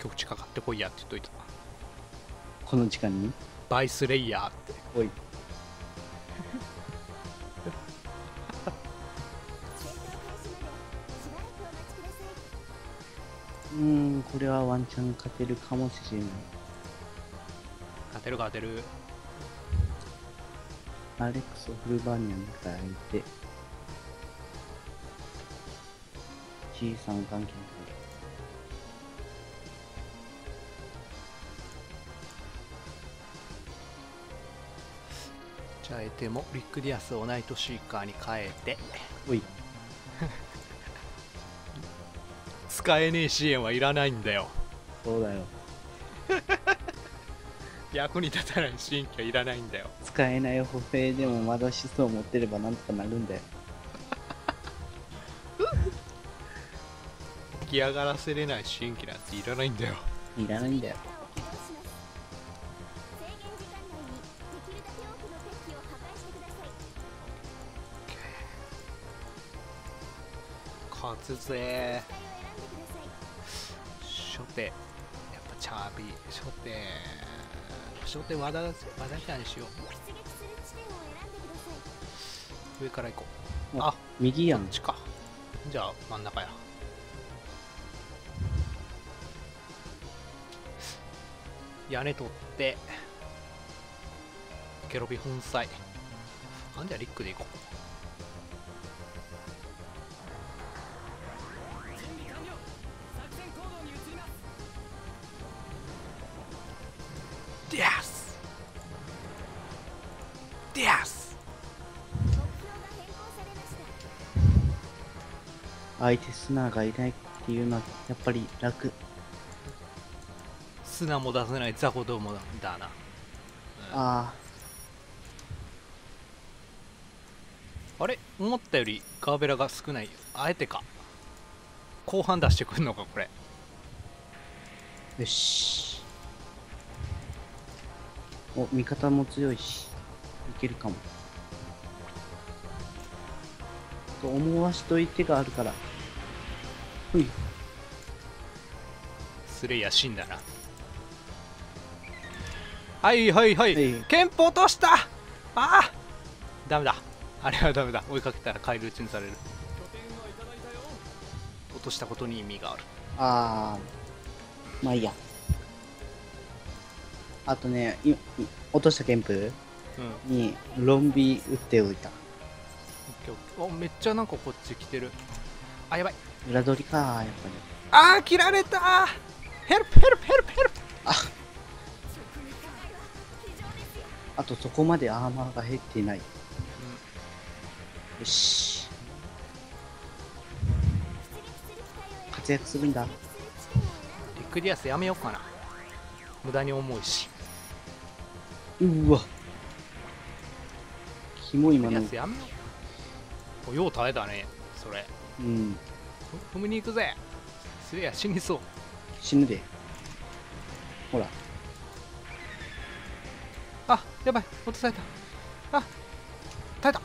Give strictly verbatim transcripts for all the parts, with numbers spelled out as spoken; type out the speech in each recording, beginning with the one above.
局地かかってこいやって言っといた。 この時間にバイスレイヤーって。 おい。うーん、これはワンチャン勝てるかもしれない。 勝てる勝てる。 アレックスをフルバーニャンが相手。G さん関係。 じゃあえてもリック・ディアスをナイトシーカーに変えて。 おい。 使えねえ支援はいらないんだよ。 そうだよ。 役に立たない支援機はいらないんだよ。 使えない歩兵でもまだ思想を持ってればなんとかなるんだよ。 起き上がらせれない支援機なんていらないんだよ。 いらないんだよ。 勝つぜ初手。やっぱチャービー初手初手和田和田ちゃんにしよう。上から行こう。あ、 右やん。 こっちか。じゃあ真ん中や。屋根取ってケロビ粉砕。あんじゃリックで行こう。ディアスディアス。 相手スナーがいないっていうのはやっぱり楽。 砂も出せない雑魚どもだな。うん、ああれ思ったよりガーベラが少ない。あえてか。後半出してくるのかこれ。 よし。お、味方も強いしいけるかもと思わしといてがあるから。ほい。 スレイヤー死んだな。はいはいはい、 はい憲法落とした。ああダメだ。あれはダメだ。追いかけたら返り討ちにされる。落としたことに意味がある。 あー、まあいいや。あとね、いい落としたケンプうん。 にロンビ打っておいた。 お、めっちゃなんかこっち来てる。あ、やばい。 裏取りかやっぱり。 あー切られた。ヘルプヘルプヘルプヘルプ。 ああとそこまでアーマーが減っていない。よし。活躍するんだ。 リックディアスやめようかな。無駄に重いし。 うわ。キモい今の。 リックディアスやめよう。およう耐えたねそれ。 うん。 踏みに行くぜ。スレイヤー死にそう。 死ぬで。ほら。 あ、やばい、落とされた。あ、耐えた。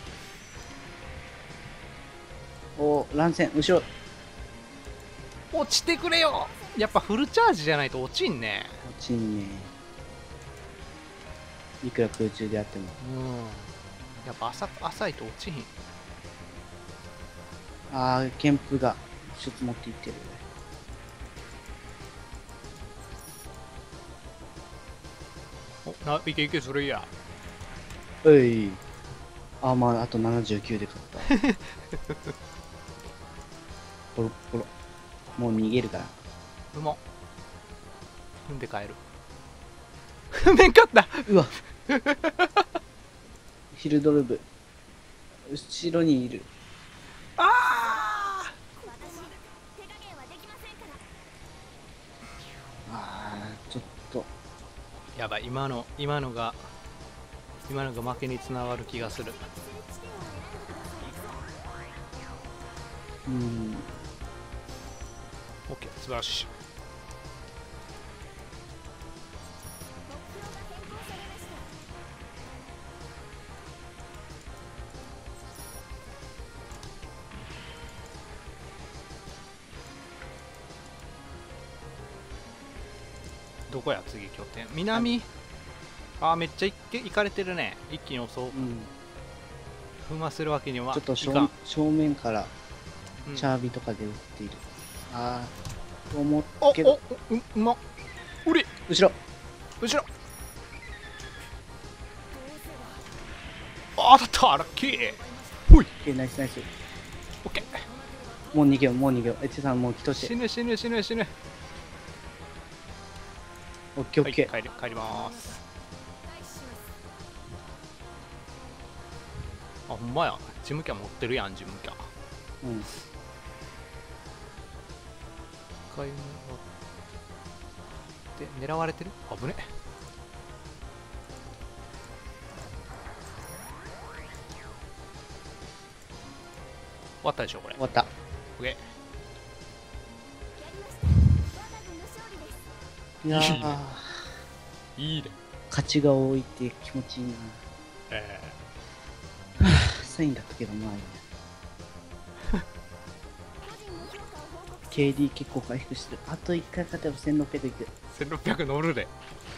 おー、乱戦、後ろ。 落ちてくれよ。やっぱフルチャージじゃないと落ちんね。 落ちんね。いくら空中であっても。 うん。やっぱ浅浅いと落ちひん。 あー、ケンプが一つ持っていってる。 お、な、いけいけ、それいや。 おい。あー、まあ、あとななじゅうきゅうで勝った。ポロポロ。もう逃げるから。 うまっ。踏んで帰る。踏めんかった。 うわ。ヒルドルブ。後ろにいる。 ああ。 あー、ちょっと。 やばい、今の、今のが、今のが負けにつながる気がする。 うん。 オッケー、素晴らしい。 どこや次拠点南、あーめっちゃいけ行かれてるね。一気に襲う。 うん。 踏まするわけにはちょっと正いかん。 正面からうんチャービとかで撃っている。ああ、と思っおけど、 おううまうれ後ろ。 後ろあ当たったラッキー。ほい OK、ナイスナイス。 オッケもう逃げよう、もう逃げよう。エチさんもう来とー。 して。 死ぬ死ぬ死ぬ死ぬ。 オッケーオはいッケー。 帰り帰りますあほんまや事務キャ持ってるやん事務キャうん。 一回目で狙われてる危ね終わったでしょこれ終わった。 オッケいやー、 いいねーいいね勝ちが多いって気持ちいいな。 えサインだったけど、まあいいや。ケーディー 結構回復してる。あといっかい勝てばせんろっぴゃくいく。 ー、せんろっぴゃく乗るで